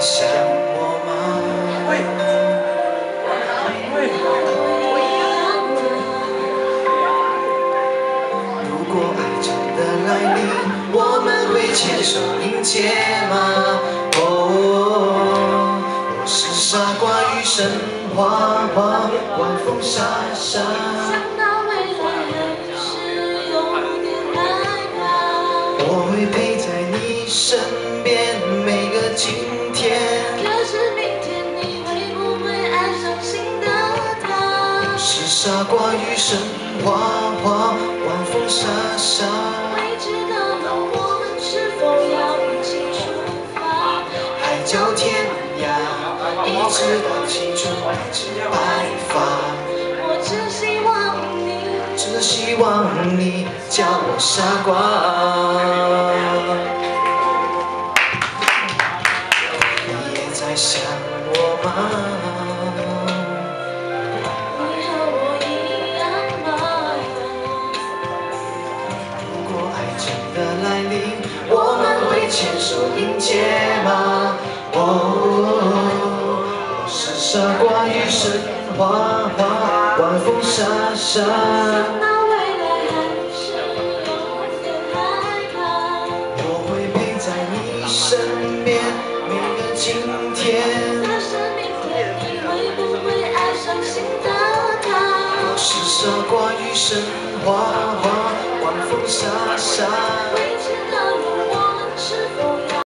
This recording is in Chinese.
想我吗？如果爱真的来临，我们会牵手迎接吗？哦，我是傻瓜与神话，晚风沙沙。想到未来还是有点害怕。我会陪在你身边每个今天。可是明天你会不会爱上新的他？我是傻瓜与神话，晚风沙沙。未知的路，我们是否要一起出发？海角天涯，一直到青春只白发。我只希望你叫我傻瓜。你也在想我吗？你和我一样吗？如果爱真的来临，我们会牵手迎接吗？哦，我是傻瓜与神话，晚风沙沙。想到未来还是有点害怕。我会陪在你身边每个今天。可是明天你会不会爱上新的他？我是傻瓜与神话，晚风沙沙。